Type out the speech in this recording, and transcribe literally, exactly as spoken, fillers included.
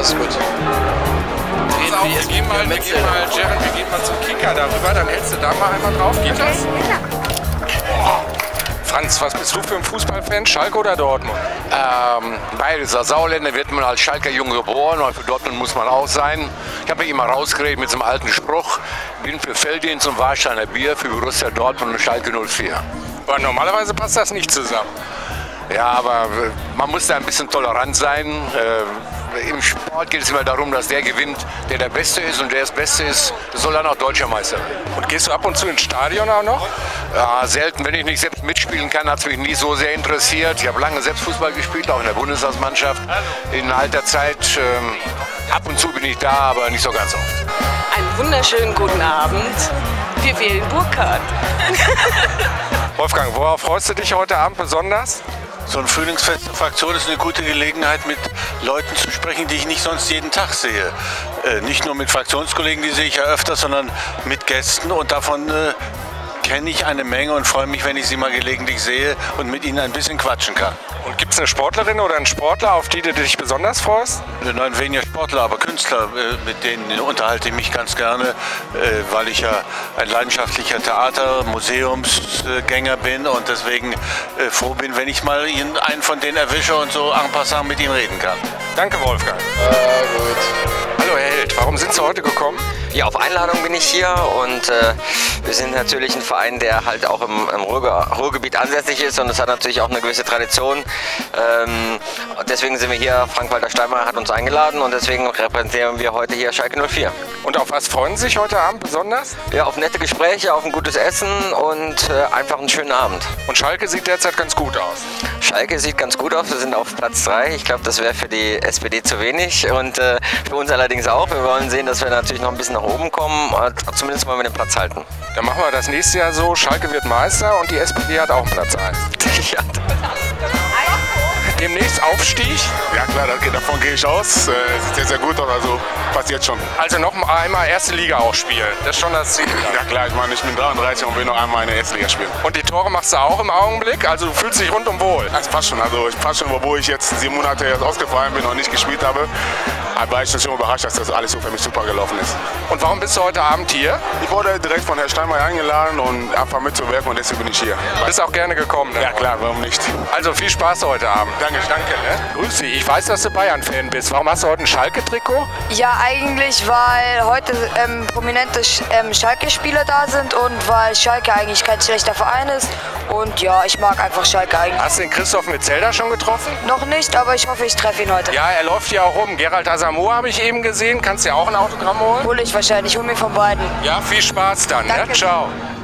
alles gut. Auf, wir gehen mal, wir gehen mal, Jared, wir gehen mal zum Kicker darüber, dann hältst du da mal einmal drauf. Geht das? Oh. Franz, was bist du für ein Fußballfan? Schalke oder Dortmund? Ähm, beides. Als Sauerländer wird man als Schalker Junge geboren und für Dortmund muss man auch sein. Ich habe mich immer rausgeredet mit so einem alten Spruch. Bin für Felddienst und Warsteiner Bier, für Borussia Dortmund und Schalke null vier. Aber normalerweise passt das nicht zusammen. Ja, aber man muss da ein bisschen tolerant sein. Äh, Im Sport geht es immer darum, dass der gewinnt, der der Beste ist, und der das Beste ist, soll dann auch Deutscher Meister werden. Und gehst du ab und zu ins Stadion auch noch? Ja, selten. Wenn ich nicht selbst mitspielen kann, hat es mich nie so sehr interessiert. Ich habe lange selbst Fußball gespielt, auch in der Bundesmannschaft. In alter Zeit, ähm, ab und zu bin ich da, aber nicht so ganz oft. Einen wunderschönen guten Abend. Wir wählen Burkhardt. Wolfgang, worauf freust du dich heute Abend besonders? So ein Frühlingsfest der Fraktion ist eine gute Gelegenheit, mit Leuten zu sprechen, die ich nicht sonst jeden Tag sehe. Äh, nicht nur mit Fraktionskollegen, die sehe ich ja öfter, sondern mit Gästen, und davon äh, kenne ich eine Menge und freue mich, wenn ich sie mal gelegentlich sehe und mit ihnen ein bisschen quatschen kann. Und gibt es eine Sportlerin oder einen Sportler, auf die du dich besonders freust? Nein, weniger Sportler, aber Künstler, äh, mit denen unterhalte ich mich ganz gerne, äh, weil ich ja ein leidenschaftlicher Theater-, Museumsgänger bin und deswegen äh, froh bin, wenn ich mal einen von denen erwische und so en passant mit ihm reden kann. Danke, Wolfgang. Äh, gut. Hallo, Herr Held, warum sind Sie heute gekommen? Ja, auf Einladung bin ich hier, und äh, wir sind natürlich ein Verein, der halt auch im, im Ruhr, Ruhrgebiet ansässig ist, und es hat natürlich auch eine gewisse Tradition. Ähm, deswegen sind wir hier, Frank-Walter Steinmeier hat uns eingeladen, und deswegen repräsentieren wir heute hier Schalke null vier. Und auf was freuen Sie sich heute Abend besonders? Ja, auf nette Gespräche, auf ein gutes Essen und äh, einfach einen schönen Abend. Und Schalke sieht derzeit ganz gut aus. Schalke sieht ganz gut aus, wir sind auf Platz drei. Ich glaube, das wäre für die S P D zu wenig, und äh, für uns allerdings auch. Wir wollen sehen, dass wir natürlich noch ein bisschen nach oben kommen, zumindest wollen wir den Platz halten. Dann machen wir das nächste Jahr so, Schalke wird Meister und die S P D hat auch Platz eins. Ja. Demnächst Aufstieg? Ja klar, davon gehe ich aus. Äh, sieht sehr, sehr gut aus, also passiert schon. Also noch einmal erste Liga auch spielen, das ist schon das Ziel. Ja klar, ich meine, ich bin dreiunddreißig und will noch einmal in der ersten Liga spielen. Und die Tore machst du auch im Augenblick? Also du fühlst dich rundum wohl? Das passt schon, also ich passt schon, obwohl ich jetzt sieben Monate jetzt ausgefallen bin und nicht gespielt habe. Aber war ich schon überrascht, dass das alles so für mich super gelaufen ist. Und warum bist du heute Abend hier? Ich wurde direkt von Herrn Steinmeier eingeladen und einfach mitzuwirken, und deswegen bin ich hier. Du bist auch gerne gekommen, ne? Ja klar, warum nicht. Also viel Spaß heute Abend. Danke. Danke, ne? Grüß dich, ich weiß, dass du Bayern-Fan bist. Warum hast du heute ein Schalke-Trikot? Ja, eigentlich, weil heute ähm, prominente ähm, Schalke-Spieler da sind und weil Schalke eigentlich kein schlechter Verein ist. Und ja, ich mag einfach Schalke eigentlich. Hast du den Christoph Metzelder schon getroffen? Noch nicht, aber ich hoffe, ich treffe ihn heute. Ja, er läuft hier auch rum. Gerald Asamoah habe ich eben gesehen. Kannst du dir auch ein Autogramm holen? Hol ich wahrscheinlich, hol mir von beiden. Ja, viel Spaß dann. Danke. Ne? Ciao.